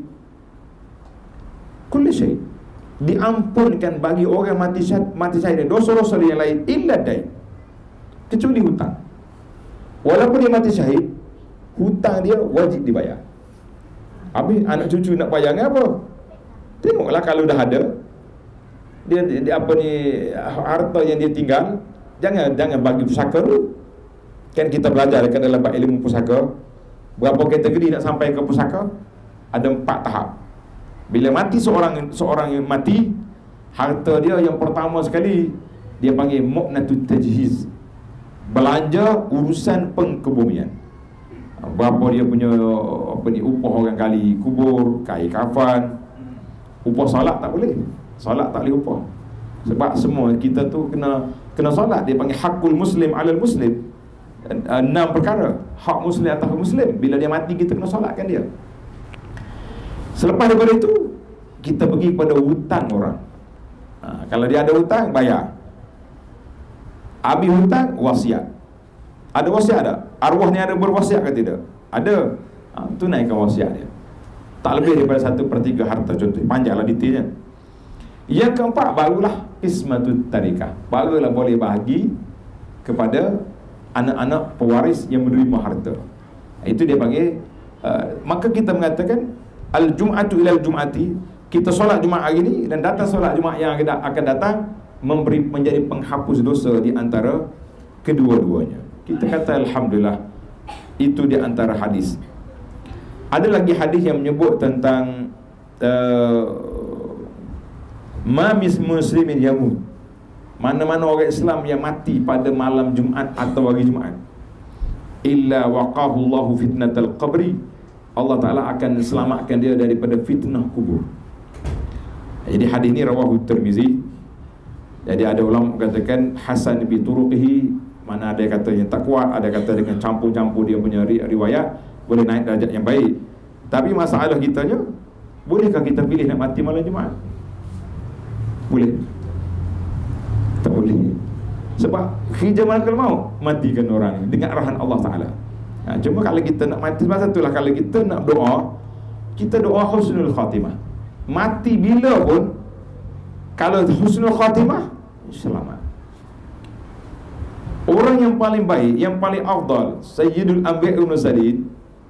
kulli syai, diampunkan bagi orang mati syahid dosa-dosa yang lain illa dain, kecuali hutang. Walaupun dia mati syahid, hutang dia wajib dibayar. Habis anak cucu nak bayar apa? Tengoklah kalau dah ada dia apa ni, harta yang dia tinggal, jangan bagi pusaka dulu. Kan kita belajar dekat dalam ilmu pusaka, berapa kategori nak sampai ke pusaka? Ada 4 tahap. Bila mati seorang yang mati, harta dia yang pertama sekali dia panggil mu'natut tajhiz, belanja urusan pengkebumian. Berapa dia punya upah orang kali kubur, kain kafan. Upah solat tak boleh. Solat tak boleh upah. Sebab semua kita tu kena solat. Dia panggil hakul muslim alal muslim. 6 perkara hak muslim atas muslim. Bila dia mati, kita kena solatkan dia. Selepas daripada itu, kita pergi pada hutang orang. Kalau dia ada hutang, bayar. Habis hutang, wasiat. Ada wasiat tak? Arwah ni ada berwasiat ke tidak? Ada. Tunaikan wasiat dia. Tak lebih daripada 1/3 harta, contoh. Panjanglah detailnya. Yang keempat, barulah qismatut tarikah, barulah boleh bahagi kepada anak-anak pewaris yang menerima harta. Itu dia panggil maka kita mengatakan al-jum'atu ilal jum'ati, kita solat Jumaat hari ni dan datang solat Jumaat yang akan datang, menjadi penghapus dosa di antara kedua-duanya. Kita kata alhamdulillah. Itu di antara hadis. Ada lagi hadis yang menyebut tentang ma muslimin yamut, mana-mana orang Islam yang mati pada malam Jumaat atau hari Jumaat, illa waqahu Allahu fitnatal qabri, Allah Ta'ala akan selamatkan dia daripada fitnah kubur. Jadi hadis ni rawahu Tirmizi. Jadi ada ulama katakan hasan bi turuqihi, mana ada kata yang tak kuat, ada kata dengan campur-campur dia punya riwayat, boleh naik darjat yang baik. Tapi masalah kitanya, bolehkah kita pilih nak mati malam Jumaat? Boleh? Tak boleh. Sebab khijaman kalau mau matikan orang dengan arahan Allah Ta'ala. Cuma kalau kita nak mati, sebab itulah kalau kita nak doa, kita doa husnul khatimah. Mati bila pun, kalau husnul khatimah, selamat. Orang yang paling baik, yang paling afdal, Sayyidul Anbiya Ibn Salid,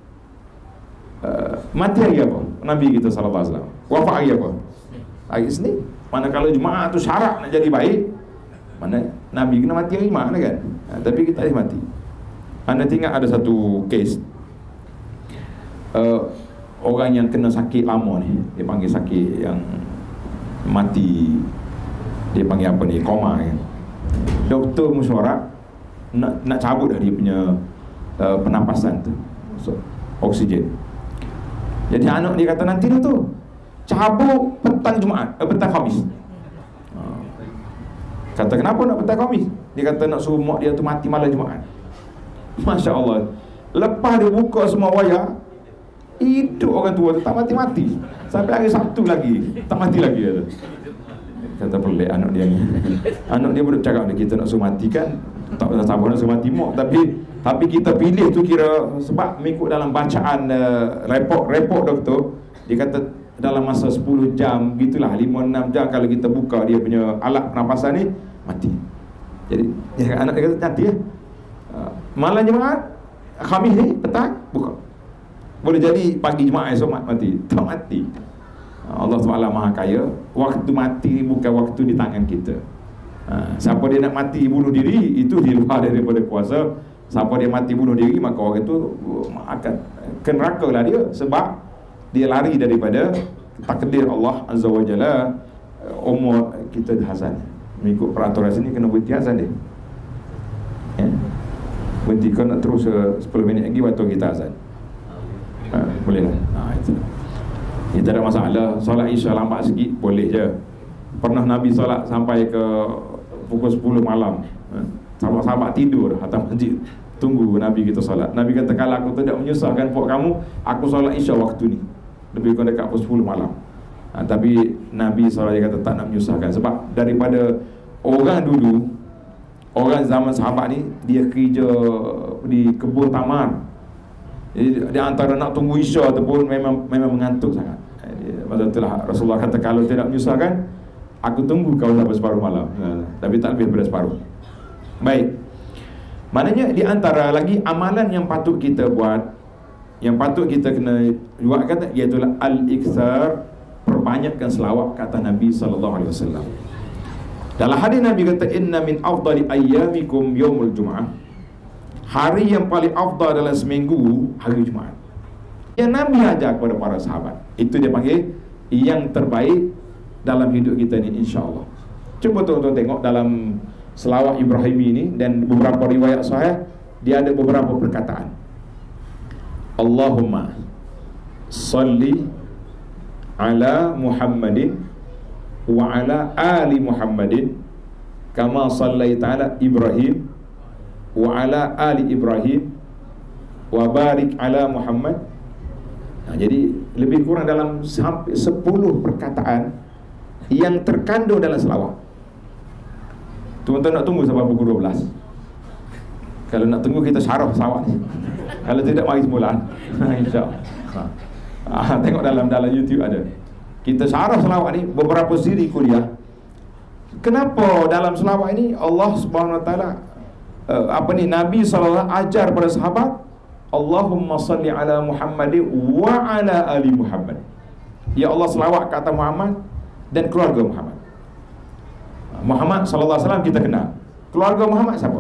mati hari apa? Nabi kita sallallahu alaihi wasallam wafat hari apa? Hari Isnin. Mana kalau Jumaat tu syarat nak jadi baik, mana Nabi kena mati hari Jumaat kan? Tapi kita boleh mati. Anda tengok ada satu kes, orang yang kena sakit lama ni, dia panggil sakit yang mati, dia panggil apa ni, koma kan. Doktor mesyuarat nak cabut dah dia punya pernafasan tu, oksigen. Jadi anak dia kata, nanti dah tu cabut petang Jumaat, petang Khamis. Kata, kenapa nak petang Khamis? Dia kata nak suruh mak dia tu mati malam Jumaat. Masya Allah. Lepas dia buka semua wayar, hidup orang tua tu tak mati-mati sampai hari Sabtu lagi, tak mati lagi dia. Kata pelik anak dia ni. Anak dia baru cakap, kita nak suruh mati kan, Tak siapa nak suruh mati mak, tapi kita pilih tu kira sebab mengikut dalam bacaan report doktor, dia kata dalam masa 10 jam gitulah, 5-6 jam kalau kita buka dia punya alat pernafasan ni, mati. Jadi anak dia kata nanti ya. Malam Jumaat, Khamis ni petang buka. Boleh jadi pagi Jumaat esok mati. Tak mati. Allah SWT Maha Kaya. Waktu mati bukan waktu di tangan kita. Siapa dia nak mati bunuh diri, itu di luar daripada kuasa. Siapa dia mati bunuh diri, maka orang itu akan ke neraka lah dia, sebab dia lari daripada takdir Allah Azza wa Jalla. Umur kita dah azan. Mengikut peraturan sini kena berhenti azan dia. Berhenti, kau nak terus 10 minit lagi waktu kita azan. Boleh lah. Itu tak ada masalah. Solat Isya lambat sikit boleh je. Pernah Nabi solat sampai ke pukul 10 malam. Sahabat-sahabat tidur atas masjid, tunggu Nabi kita solat. Nabi kata, kalau aku tidak menyusahkan buat kamu, aku solat Isya waktu ni, lebih kurang dekat pukul 10 malam. Tapi Nabi SAW kata tak nak menyusahkan, sebab daripada orang dulu, orang zaman sahabat ni, dia kerja di kebun tamar. Jadi di antara nak tunggu Isya tu pun memang mengantuk sangat. Maksud itulah Rasulullah kata, kalau tidak menyusahkan, aku tunggu kau sampai separuh malam. Tapi tak lebih daripada separuh. Baik. Maknanya di antara lagi amalan yang patut kita buat, yang patut kita kena buat, kata, iaitu al-iksar, perbanyakkan selawat kata Nabi SAW. Dalam hadis Nabi kata, inna min afdali ayyamikum yaumul Jum'ah. Hari yang paling afdal dalam seminggu, hari Jumaat. Yang Nabi ajar kepada para sahabat, itu dia panggil yang terbaik dalam hidup kita ni, insya-Allah. Cuba tuan-tuan tengok dalam selawat Ibrahimi ini dan beberapa riwayat sahih, dia ada beberapa perkataan. Allahumma salli ala Muhammadin wa ala ali Muhammadin kama sallaita ala Ibrahim wa ala ali Ibrahim wa barik ala Muhammad. Jadi lebih kurang dalam sampai 10 perkataan yang terkandung dalam selawat. Tuan-tuan nak tunggu sampai pukul 12. Kalau nak tunggu, kita syarah selawat ni. Kalau tidak, mari semula. InsyaAllah. Tengok dalam YouTube ada. Kita syarah selawat ni, beberapa siri kuliah. Kenapa dalam selawat ini Allah Subhanahu Wa Taala Nabi SAW ajar pada sahabat, Allahumma salli ala Muhammadin wa ala ali Muhammad. Ya Allah, selawat kata Muhammad dan keluarga Muhammad. Muhammad sallallahu alaihi wasallam kita kenal. Keluarga Muhammad siapa?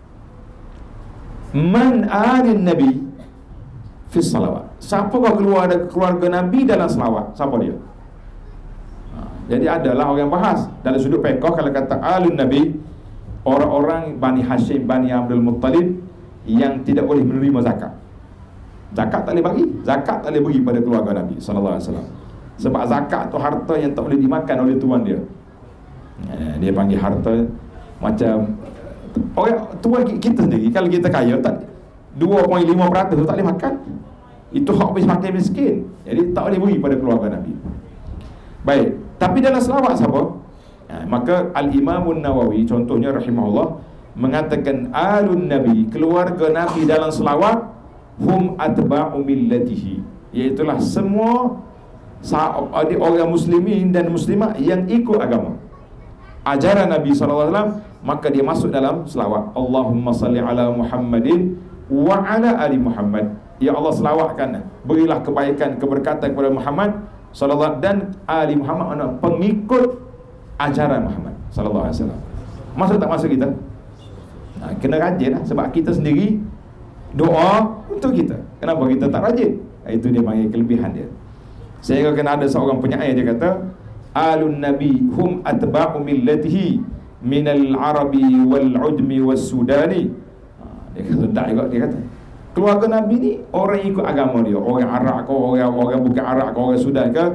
Man alin Nabi fi salawat. Siapakah keluarga Nabi dalam selawat? Siapa dia? Jadi adalah orang bahas dalam sudut fiqh, kalau kata alun Nabi, orang-orang Bani Hashim, Bani Abdul Muttalib yang tidak boleh menerima zakat. Zakat tak boleh bagi, zakat tak boleh bagi pada keluarga Nabi sallallahu alaihi wasallam. Sebab zakat tu harta yang tak boleh dimakan oleh tuan dia. Dia panggil harta macam orang tua kita sendiri. Kalau kita kaya, tak 2.5% tu tak boleh makan. Itu hak habis makan miskin. Jadi tak boleh beri pada keluarga Nabi. Baik, tapi dalam selawat siapa? Maka Al-Imamun Nawawi contohnya rahimahullah mengatakan alun Nabi, keluarga Nabi dalam selawat, hum atba'u millatihi, iaitulah semua orang muslimin dan muslimat yang ikut agama ajaran Nabi SAW, maka dia masuk dalam selawat. Allahumma salli ala Muhammadin wa ala ali Muhammad. Ya Allah, selawatkan, berilah kebaikan, keberkatan kepada Muhammad sallallahu dan ali Muhammad, mana pengikut ajaran Muhammad sallallahu alaihi wasallam. Masuk tak masuk kita? Kena rajin lah, sebab kita sendiri doa untuk kita. Kenapa kita tak rajin? Itu dia panggil kelebihan dia. Sehingga kena ada seorang penyair, dia kata alun nabi hum atba'u millatihi minal arabi wal ujmi was sudani. Dia kata tak juga, dia kata keluarga Nabi ni orang ikut agama dia, orang Arab ke, orang bukan Arab ke, orang Sudan ke,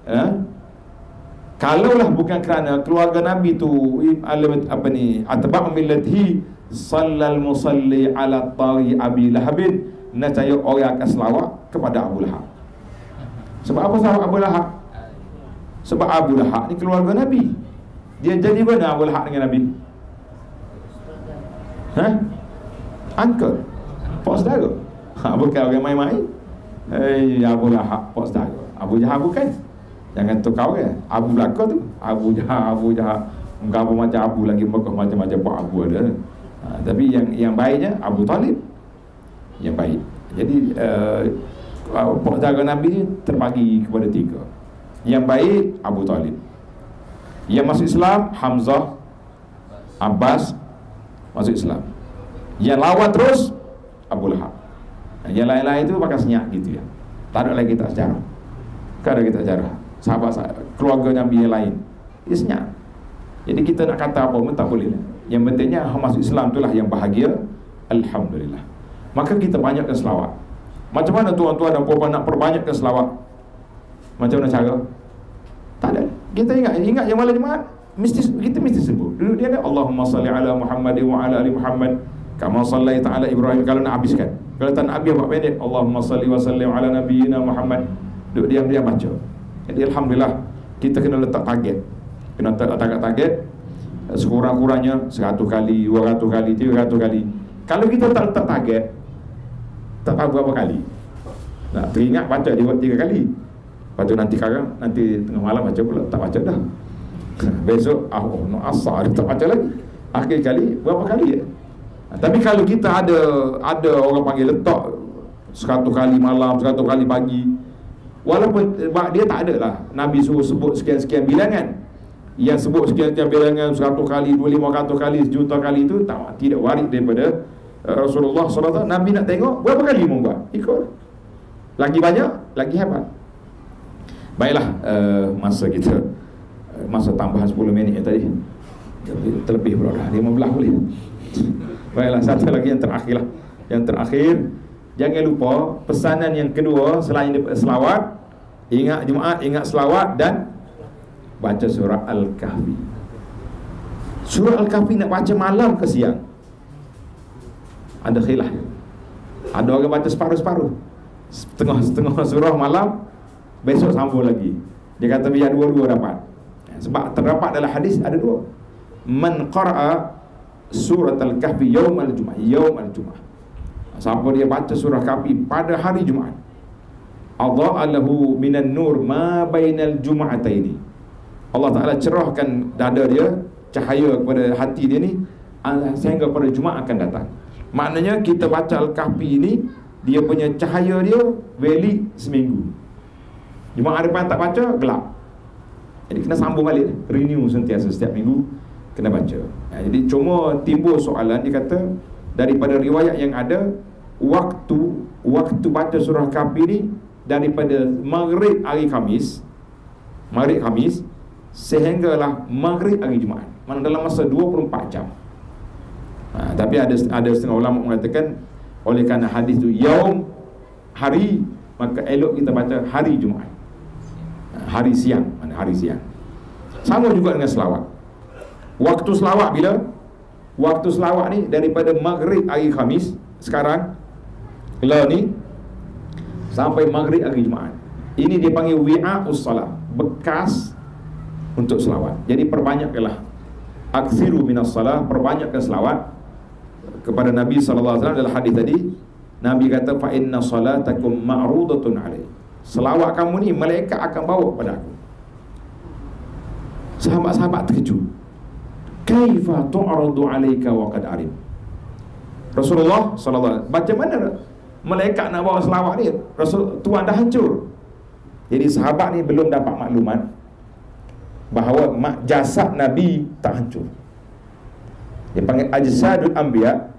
kalaulah bukan kerana keluarga Nabi tu atba'u millatihi sallal musalli ala tari abi lahabin, nescaya orang akan selawat kepada Abu Lahab. Sebab apa selawat Abu Lahab? Sebab Abu Lahab ni keluarga Nabi. Dia jadi mana Abu Lahab dengan Nabi? Ha? Uncle, pak saudara. Bukan orang main-main. Abu Lahab pak saudara. Abu Jahal bukan. Jangan tukar kan. Abu belakang tu. Abu Jahal. Apa macam Abu lagi, macam-macam pak Abu ada. Tapi yang baiknya Abu Talib. Yang baik. Jadi pak saudara Nabi ni terbagi kepada 3. Yang baik Abu Talib. Yang masuk Islam Hamzah, Abbas masuk Islam. Yang lawan terus Abu Lahab. Yang lain-lain itu pakai senyap gitu ya. Tak ada lagi kita sejarah. Tak ada kita sejarah. Sahabat keluarga Nabi yang lain, dia senyap. Jadi kita nak kata apa pun tak boleh. Yang pentingnya masuk Islam itulah yang bahagia. Alhamdulillah. Maka kita banyakkan selawat. Macam mana tuan-tuan dan puan-puan nak perbanyakkan selawat? Macam mana cara? Tak ada. Kita ingat yang malam Jumaat kita mesti sebut. Dulu dia ada Allahumma salli ala Muhammad wa ala ali Muhammad kama sallaita ala Ibrahim. Kalau nak habiskan, kalau tak nak habis 4 minit, Allahumma salli wa sallim ala nabiyyina Muhammad. Duduk diam-diam baca. Jadi alhamdulillah kita kena letak target. Kena letak target sekurang-kurangnya 100 kali, 200 kali, 300 kali. Kalau kita tak letak target, tak tahu berapa kali. Nak teringat baca dia buat 3 kali. Lepas tu nanti tengah malam baca pula, tak baca dah. Besok no asar tak baca lagi. Akhir kali berapa kali ya? Tapi kalau kita ada orang panggil letak 100 kali malam, 100 kali pagi, walaupun dia tak ada lah Nabi suruh sebut sekian-sekian bilangan. Yang sebut sekian-sekian bilangan 100 kali, 200 kali, 1,000,000 kali itu tidak waris daripada Rasulullah SAW. Nabi nak tengok berapa kali membuat, ikut. Lagi banyak, lagi hebat. Baiklah, masa tambahan 10 minit tadi terlebih pula dah, 15 boleh. Baiklah, satu lagi yang terakhir lah. Yang terakhir, jangan lupa pesanan yang kedua selain daripada selawat, ingat Jumaat, ingat selawat dan baca surah Al-Kahfi. Surah Al-Kahfi nak baca malam ke siang? Ada khilaf. Ada orang baca separuh-separuh, setengah surah malam, besok sambung lagi. Dia kata biar dua-dua dapat. Sebab terdapat dalam hadis ada 2. Man qara'a surat Al-Kahfi yaumal Jum'ah. Siapa dia baca surah Kahfi pada hari Jumaat, adha'a lahu minan nur ma bainal jum'ataini. Allah Ta'ala cerahkan dada dia, cahaya kepada hati dia ni sehingga pada Jumaat akan datang. Maknanya kita baca Al-Kahfi ni, dia punya cahaya dia valid seminggu. Jumaat depan tak baca, gelap. Jadi kena sambung balik, renew sentiasa setiap minggu kena baca. Jadi cuma timbul soalan, dia kata daripada riwayat yang ada, waktu baca surah Kahfi ni daripada maghrib hari Khamis sehinggalah maghrib hari Jumaat. Mana dalam masa 24 jam. Tapi ada setengah ulama mengatakan oleh kerana hadis tu yaum hari, maka elok kita baca hari Jumaat. Hari siang. Sama juga dengan selawat. Waktu selawat bila? Waktu selawat ni daripada maghrib hari Khamis sekarang ni sampai maghrib hari Jumaat. Ini dipanggil wi'a'us salat, bekas untuk selawat. Jadi perbanyakkanlah, aksiru minas salat, perbanyakkan selawat kepada Nabi SAW. Dalam hadis tadi Nabi kata fa inna salatakum ma'rudatun alaihi. Selawat kamu ni malaikat akan bawa pada aku. Sahabat-sahabat terkejut. Kaifa tu'radu alaika wa qad arim. Rasulullah SAW, macam mana malaikat nak bawa selawat ni? Tuan dah hancur. Jadi sahabat ni belum dapat maklumat bahawa jasad Nabi tak hancur. Dia panggil ajsadul anbiya.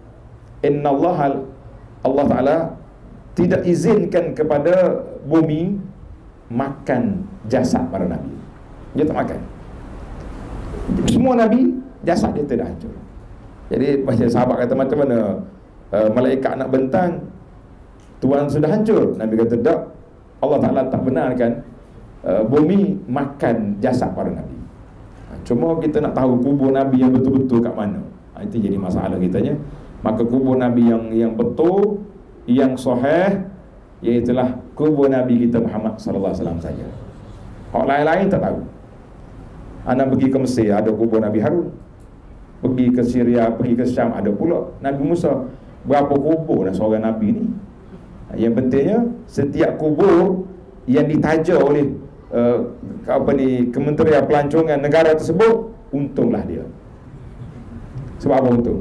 Allah Ta'ala tidak izinkan kepada bumi makan jasad para Nabi. Dia tak makan. Semua Nabi jasad dia tidak hancur. Jadi macam sahabat kata, macam mana malaikat nak bentang, Tuhan sudah hancur? Nabi kata tak, Allah Ta'ala tak benarkan bumi makan jasad para Nabi. Cuma kita nak tahu kubur Nabi yang betul-betul kat mana. Itu jadi masalah kitanya. Maka kubur Nabi yang betul, yang sahih, iaitulah kubur Nabi kita Muhammad sallallahu alaihi wasallam saja. Orang lain-lain tak tahu. Anak pergi ke Mesir, ada kubur Nabi Harun. pergi ke Syria, pergi ke Syam. Ada pula Nabi Musa. Berapa kubur dah seorang Nabi ni. Yang pentingnya setiap kubur yang ditaja oleh Kementerian Pelancongan negara tersebut, untunglah dia. Sebab apa untung?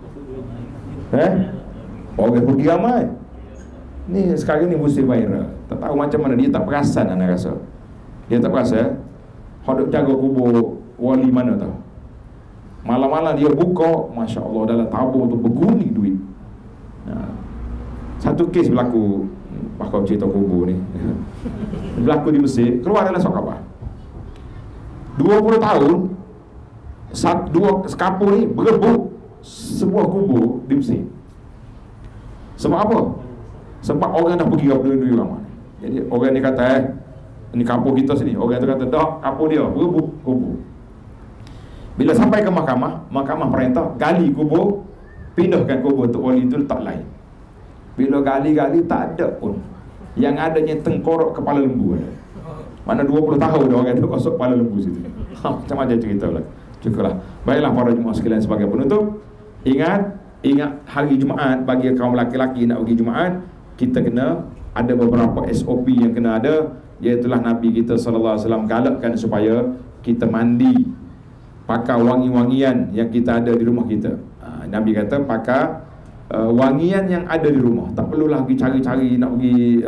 Orang pergi ramai. Ni sekarang ni musim viral. Tak tahu macam mana, dia tak perasan anak rasa. Dia tak perasan. Hodok jaga kubur wali mana tahu. Malam-malam dia buka, Masya Allah, dalam tabung tu berguling duit. Satu kes berlaku, kau cerita kubur ni berlaku di Mesir. Keluar dalam surat khabar 20 tahun dua sekapur ni berebut sebuah kubur di Mesir. Sebab apa? Sebab orang dah pergi ke duit ramai. Jadi orang ni kata ni kampung kita sini. Orang tu kata dak, kampung dia berebut kubur. Bila sampai ke mahkamah, mahkamah perintah gali kubur, pindahkan kubur untuk wali itu letak lain. Bila gali-gali tak ada pun. Yang adanya tengkorak kepala lembu. Mana 20 tahun dah orang tu kosok kepala lembu situ. Macam-macam cerita lah. Cukuplah. Baiklah para jemaah sekalian, sebagai penutup, ingat hari Jumaat bagi kaum lelaki nak pergi Jumaat, kita kena ada beberapa SOP yang kena ada, iaitulah Nabi kita SAW galakkan supaya kita mandi, pakai wangi-wangian yang kita ada di rumah kita. Nabi kata pakai wangian yang ada di rumah. Tak perlulah pergi cari-cari nak pergi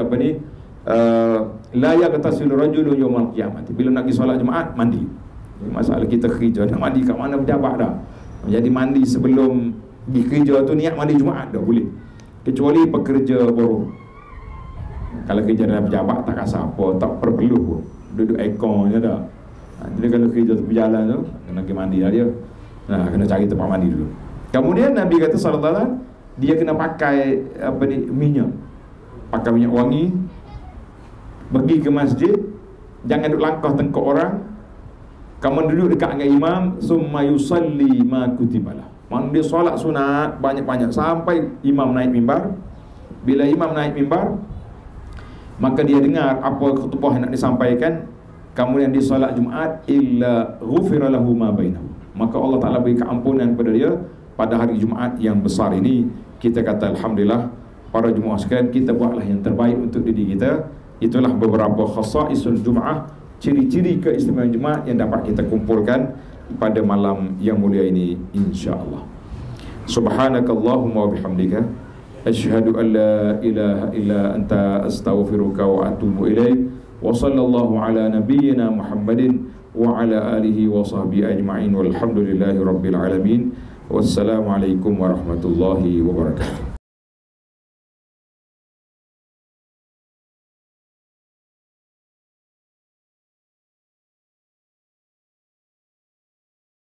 la yaqtasilu rajulun yawmal qiyamah. Bila nak pergi solat Jumaat, mandi. Masalah kita kerja, nak mandi kat mana pejabat dah. Jadi mandi sebelum pergi kerja tu, niat mandi Jumaat dah boleh. Kecuali pekerja buruh. Kalau kerja dalam pejabat tak rasa apa, tak perlu pun. Duduk aircon je dah. Jadi kalau kerja tu berjalan tu, kena pergi mandi lah dia. Kena cari tempat mandi dulu. Kemudian Nabi kata sallallahu alaihi wasallam, dia kena pakai minyak. Pakai minyak wangi. Pergi ke masjid, jangan duduk langkah tengkok orang. Kamu duduk dekat dengan imam, summa yusalli ma kutibalah. Dia solat sunat banyak-banyak sampai imam naik mimbar. Bila imam naik mimbar, maka dia dengar apa khutbah yang nak disampaikan. Kemudian dia solat Jumaat, illa ghufira lahu ma bainahu. Maka Allah Ta'ala beri keampunan kepada dia pada hari Jumaat yang besar ini. Kita kata alhamdulillah, para jemaah sekalian, kita buatlah yang terbaik untuk diri kita. Itulah beberapa khasaisul Jumaah, ciri-ciri keistimewaan Jumaat yang dapat kita kumpulkan pada malam yang mulia ini, insya-Allah. Subhanakallahumma wa bihamdika, asyhadu an la ilaha illa anta, astaghfiruka wa atubu ilaik. Wa sallallahu ala nabiyyina Muhammadin wa ala alihi wa sahbihi ajma'in, walhamdulillahi rabbil alamin. Wassalamualaikum warahmatullahi wabarakatuh.